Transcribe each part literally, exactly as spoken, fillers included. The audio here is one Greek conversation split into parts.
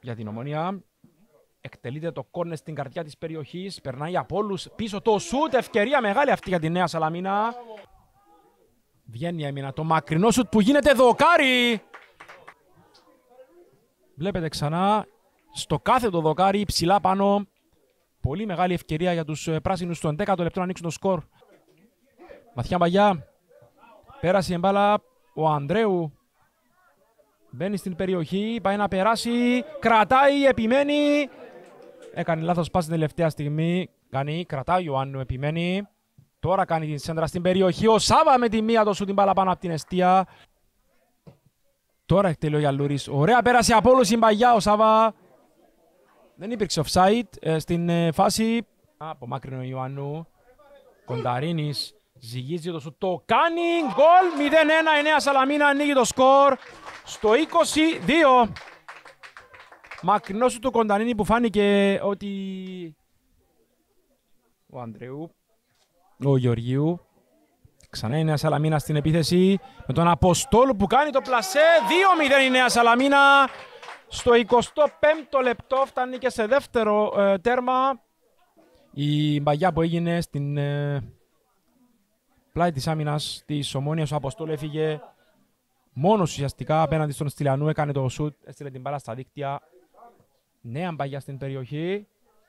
για την Ομόνια. Εκτελείται το κόρνερ στην καρδιά της περιοχής. Περνάει από όλους πίσω το σούτ. Ευκαιρία μεγάλη αυτή για τη Νέα Σαλαμίνα. Βγαίνει έμεινα το μακρινό σούτ που γίνεται δοκάρι. Βλέπετε ξανά στο κάθετο δοκάρι ψηλά πάνω. Πολύ μεγάλη ευκαιρία για τους πράσινους στο ενδέκατο λεπτό να ανοίξουν το σκορ. Βαθιά μπαγιά. Πέρασε η μπάλα ο Ανδρέου. Μπαίνει στην περιοχή, πάει να περάσει. Κρατάει, επιμένει. Έκανε λάθος πάση την τελευταία στιγμή. Κάνει, κρατάει ο Ιωάννου, επιμένει. Τώρα κάνει την σέντρα στην περιοχή. Ο Σάβα με τη μία το σου την μπάλα πάνω από την εστία. Τώρα εκτελεί ο Γιαλούρης. Ωραία, πέρασε από όλους η μπαγιά ο Σάβα. Δεν υπήρξε offside ε, στην ε, φάση. Απομάκρυνε ο Ιωάννου. Κονταρίνης ζυγίζει το σου. Το κάνει. Γκολ. μηδέν ένα. Η Νέα Σαλαμίνα ανοίγει το σκορ στο είκοσι δύο. Μακρινό σου του Κονταρίνη που φάνηκε ότι ο Ανδρέου, ο Γεωργίου. Ξανά η Νέα Σαλαμίνα στην επίθεση με τον Αποστόλου που κάνει το πλασέ. δύο μηδέν η Νέα Σαλαμίνα. Στο εικοστό πέμπτο λεπτό φτάνει και σε δεύτερο ε, τέρμα. Η μπαγιά που έγινε στην ε, πλάτη της άμυνας της Ομόνιας. Ο Αποστόλου έφυγε μόνος ουσιαστικά απέναντι στον Στυλιανού. Έκανε το σουτ, έστειλε την μπάλα στα δίκτυα. Νέα μπαγιά στην περιοχή.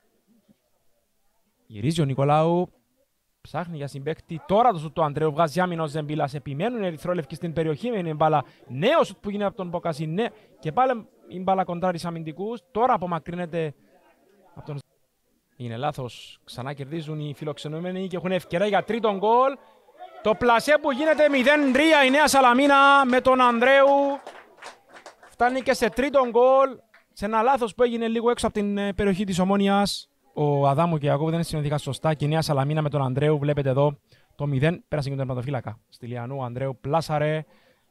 Γυρίζει ο Νικολάου. Ψάχνει για συμπαίκτη. Τώρα το σουτ του Ανδρέου βγάζει άμυνα ο Ζεμπίλας. Επιμένουν οι ερυθρόλευκοι στην περιοχή με την μπάλα. Νέο σουτ που γίνεται από τον Μποκασί. Ναι. Και πάλι η μπάλα κοντράρει στους αμυντικούς. Τώρα απομακρύνεται από τον. Είναι λάθος. Ξανά κερδίζουν οι φιλοξενούμενοι και έχουν ευκαιρία για τρίτον γκολ. Το πλασέ που γίνεται μηδέν τρία η Νέα Σαλαμίνα με τον Ανδρέου. Φτάνει και σε τρίτον γκολ. Σε ένα λάθος που έγινε λίγο έξω από την περιοχή της Ομόνιας. Ο Αδάμου και ο Ιακώβου δεν είναι συνοδικά σωστά και η Νέα Σαλαμίνα με τον Ανδρέου. Βλέπετε εδώ το μηδέν. Πέρασε και τον τερματοφύλακα. Στυλιανού, ο Ανδρέου πλάσαρε.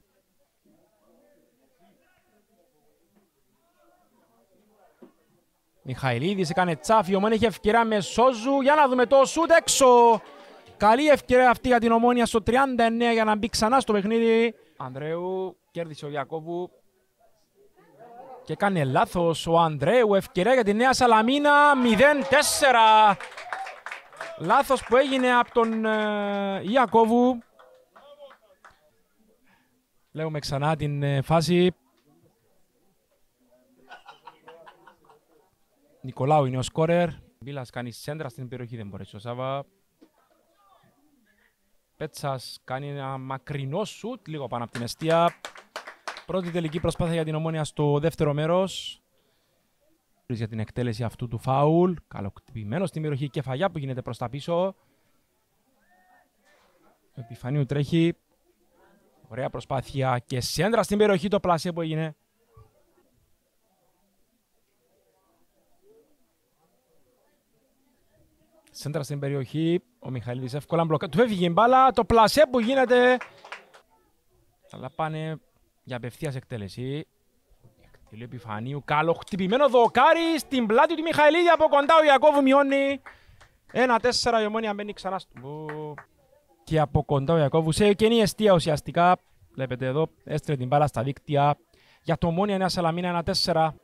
Μιχαηλίδης έκανε τσάφι. Ο Ομόνια έχει ευκαιρία με Σόζου. Για να δούμε το σούτ έξω. Καλή ευκαιρία αυτή για την Ομόνια στο τριάντα εννέα για να μπει ξανά στο παιχνίδι. Ανδρέου κέρδισε ο Ιακώβου. Και έκανε λάθος ο Ανδρέου. Ευκαιρία για τη Νέα Σαλαμίνα. μηδέν τέσσερα. Λάθος που έγινε από τον ε, Ιακώβου. Λέγουμε ξανά την ε, φάση. Νικολάου είναι ο σκόρερ. Μπίλας κάνει σέντρα στην περιοχή. Δεν μπορέσει ο Σάβα. Πέτσας κάνει ένα μακρινό σουτ. Λίγο πάνω από την εστία. Πρώτη τελική προσπάθεια για την Ομόνια στο δεύτερο μέρος. Για την εκτέλεση αυτού του φάουλ. Καλοκτυπημένο στην περιοχή Κεφαγιά που γίνεται προς τα πίσω. Ο Επιφανίου τρέχει. Ωραία προσπάθεια και σέντρα στην περιοχή το πλασέ που έγινε. Σέντρα στην περιοχή. Ο Μιχαηλίδης εύκολα μπλοκά. Του έφυγε η μπάλα. Το πλασέ που γίνεται. Αλλά πάνε για απευθείας εκτέλεση. Εκτελεί Επιφανίου. Καλοχτυπημένο δοκάρι στην πλάτη του Μιχαηλίδη. Από κοντά ο Ιακώβου μειώνει. ένα τέσσερα η Ομόνια μπαίνει ξανά στο. Και από κοντά ο Ιακώβου σε κενή εστία ουσιαστικά. Βλέπετε εδώ. Έστρε την μπάλα στα δίκτυα. Για το Ομόνια Νέα Σαλαμίνα ένα τέσσερα.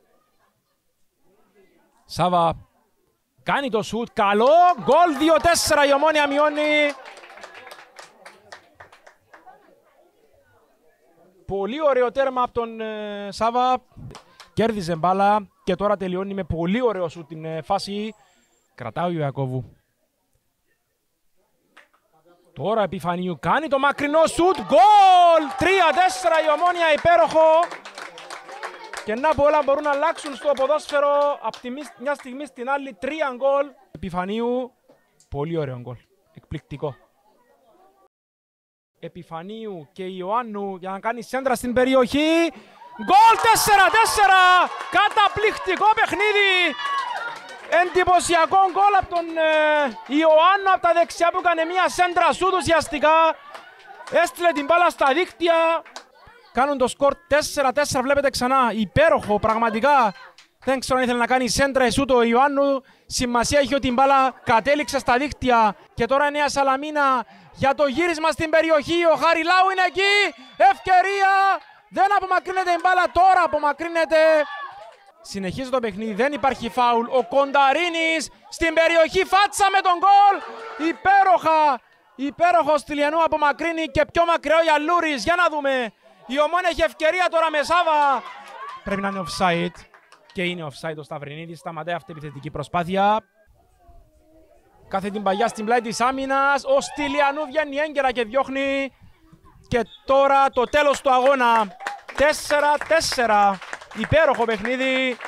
Σάβα. Κάνει το σουτ. Καλό. Γκολ δύο τέσσερα η Ομόνια μειώνει. Πολύ ωραίο τέρμα από τον ε, Σάβα. Κέρδιζε μπάλα και τώρα τελειώνει με πολύ ωραίο σουτ την ε, φάση. Κρατάει ο Ιακώβου. Τώρα Επιφανίου κάνει το μακρινό σουτ. Γκολ! τρία τέσσερα η Ομόνια, υπέροχο. Και να πολλά μπορούν να αλλάξουν στο ποδόσφαιρο από τη μια στιγμή στην άλλη. Τρία γκολ. Επιφανίου. Πολύ ωραίο γκολ. Εκπληκτικό. Επιφανίου και Ιωάννου για να κάνει σέντρα στην περιοχή. Γκολ τέσσερα τέσσερα! Καταπληκτικό παιχνίδι! Εντυπωσιακό γκολ από τον ε, Ιωάννου από τα δεξιά που έκανε μια σέντρα σούτ ουσιαστικά. Έστειλε την μπάλα στα δίκτυα. Κάνουν το σκορ τέσσερα τέσσερα, βλέπετε ξανά. Υπέροχο πραγματικά. Δεν ξέρω αν ήθελε να κάνει σέντρα σούτ ο Ιωάννου. Σημασία έχει ότι η μπάλα κατέληξε στα δίκτυα. Και τώρα η Νέα Σαλαμίνα για το γύρισμα στην περιοχή. Ο Χαριλάου είναι εκεί. Ευκαιρία. Δεν απομακρύνεται η μπάλα. Τώρα απομακρύνεται. Συνεχίζει το παιχνίδι, δεν υπάρχει φάουλ. Ο Κονταρίνης στην περιοχή, φάτσα με τον γκολ. Υπέροχα, υπέροχο Στυλιανού απομακρύνει και πιο μακριά ο Γιαλούρης. Για να δούμε. Η Ομόνα έχει ευκαιρία τώρα με Σάβα. Πρέπει να είναι offside. Και είναι offside ο Σταυρινίδης. Σταματάει αυτή η επιθετική προσπάθεια. Κάθε την παγιά στην πλάτη της άμυνας. Ο Στυλιανού βγαίνει έγκαιρα και διώχνει. Και τώρα το τέλος του αγώνα. τέσσερα τέσσερα. Υπέροχο παιχνίδι.